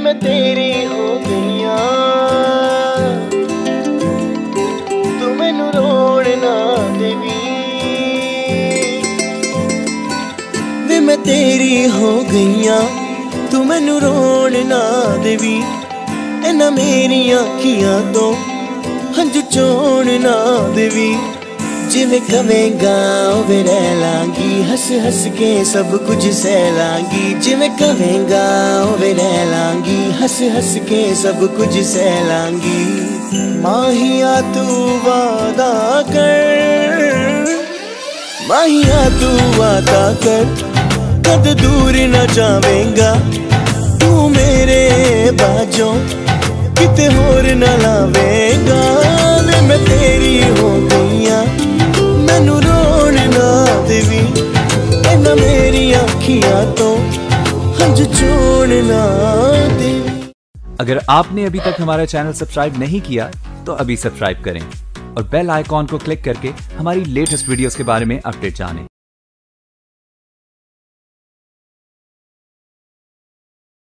मैं तेरी हो गईया, तू मैनू रोण ना देवी। वे मैं तेरी हो गईया, तू मैनू रोण ना देवी। इन्हां मेरियां अखियां तो हंझू चोण ना देवी। जिवें कवेंगा उवें रह लांगी, हस हस के सब कुछ सह लांगी। जिवें कवेंगा उवें रह लांगी, हस हस के सब कुछ सह लांगी। माहिया तू वादा कर, माहिया तू वादा कर, कद दूर न जावेंगा तू मेरे बाजों, किते होर न लावेंगा। वे मैं तेरी हो गईया, मैनू रोण ना देवी। इन्हां मेरी अखियां तो हंझ चोण ना देवी। अगर आपने अभी तक हमारा चैनल सब्सक्राइब नहीं किया तो अभी सब्सक्राइब करें और बेल आइकॉन को क्लिक करके हमारी लेटेस्ट वीडियोस के बारे में अपडेट जानें।